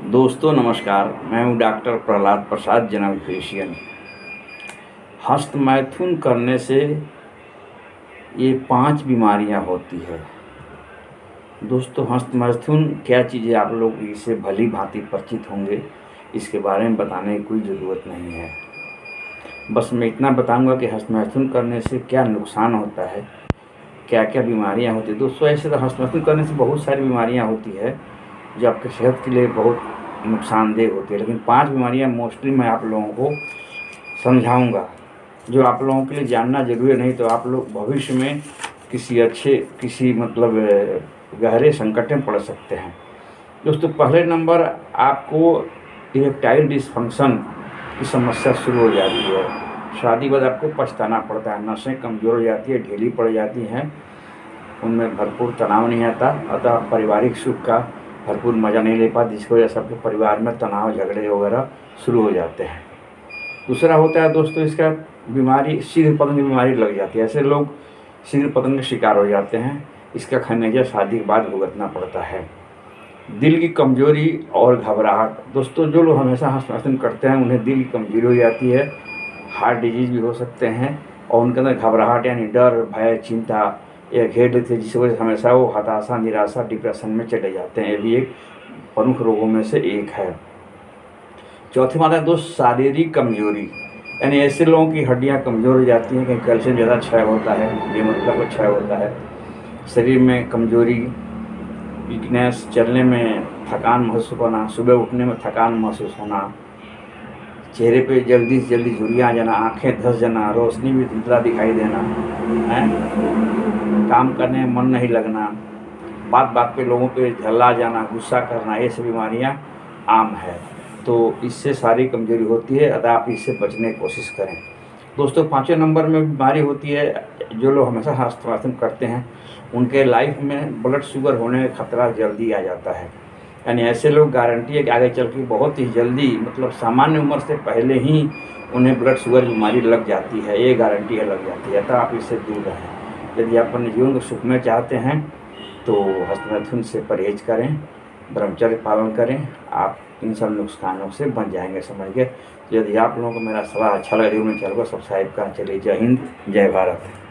दोस्तों नमस्कार, मैं हूं doctor Prahlad Prasad, general physician. हस्तमैथुन करने से ये 5 बीमारियां होती है। दोस्तों हस्तमैथुन क्या चीज़ है, आप लोग इससे भली भांति परिचित होंगे, इसके बारे में बताने की कोई ज़रूरत नहीं है। बस मैं इतना बताऊंगा कि हस्तमैथुन करने से क्या नुकसान होता है, क्या क्या बीमारियां होती है। दोस्तों ऐसे तो हस्तमैथुन करने से बहुत सारी बीमारियां होती है जो आपके सेहत के लिए बहुत नुकसानदेह होती है, लेकिन 5 बीमारियां मोस्टली मैं आप लोगों को समझाऊंगा जो आप लोगों के लिए जानना जरूरी नहीं, तो आप लोग भविष्य में किसी गहरे संकट में पड़ सकते हैं। दोस्तों पहले नंबर, आपको इरेक्टाइल डिसफंक्शन की समस्या शुरू हो जाती है। शादी के बाद आपको पछताना पड़ता है, नसें कमज़ोर हो जाती है, ढीली पड़ जाती हैं, उनमें भरपूर तनाव नहीं आता, अतः पारिवारिक सुख का भरपूर मज़ा नहीं ले पाते, जिसकी वजह से आपके परिवार में तनाव झगड़े वगैरह शुरू हो जाते हैं। दूसरा होता है दोस्तों, इसका बीमारी शीघ्र पतन की बीमारी लग जाती है। ऐसे लोग शीघ्र पतन के शिकार हो जाते हैं, इसका खमियाजा शादी के बाद भुगतना पड़ता है। दिल की कमजोरी और घबराहट, दोस्तों जो लोग हमेशा हस्तमैथुन करते हैं उन्हें दिल की कमजोरी हो जाती है, हार्ट डिजीज भी हो सकते हैं, और उनके अंदर घबराहट यानी डर, भय, चिंता या घेर लेते हैं, जिसकी वजह से हमेशा वो हताशा, निराशा, डिप्रेशन में चले जाते हैं। ये भी एक प्रमुख रोगों में से एक है। चौथी बात है दोस्त, शारीरिक कमजोरी, यानी ऐसे लोगों की हड्डियां कमज़ोर हो जाती हैं, कहीं कैल्शियम ज़्यादा क्षय होता है, बेमतलब क्षय होता है, शरीर में कमजोरी, वीकनेस, चलने में थकान महसूस होना, सुबह उठने में थकान महसूस होना, चेहरे पे जल्दी से जल्दी झुर्रियाँ आ जाना, आँखें धंस जाना, रोशनी भी धुंधला दिखाई देना है, काम करने में मन नहीं लगना, बात बात पे लोगों पे झल्ला जाना, गुस्सा करना, ये सब बीमारियाँ आम है। तो इससे सारी कमजोरी होती है, अतः आप इससे बचने की कोशिश करें। दोस्तों 5वें नंबर में बीमारी होती है, जो लोग हमेशा हस्तमैथुन करते हैं उनके लाइफ में ब्लड शुगर होने का खतरा जल्दी आ जाता है। यानी ऐसे लोग गारंटी है कि आगे चल के बहुत ही जल्दी, सामान्य उम्र से पहले ही उन्हें ब्लड शुगर बीमारी लग जाती है, ये गारंटी है लग जाती है। अतः आप इससे दूर रहें। यदि आप अपने जीवन को सुखमय चाहते हैं तो हस्तमैथुन से परहेज करें, ब्रह्मचर्य पालन करें, आप इन सब नुकसानों से बच जाएंगे, समझ गए। यदि आप लोगों को मेरा सलाह अच्छा लगे, मेरे चैनल को सब्सक्राइब करना। चलिए, जय हिंद, जय भारत।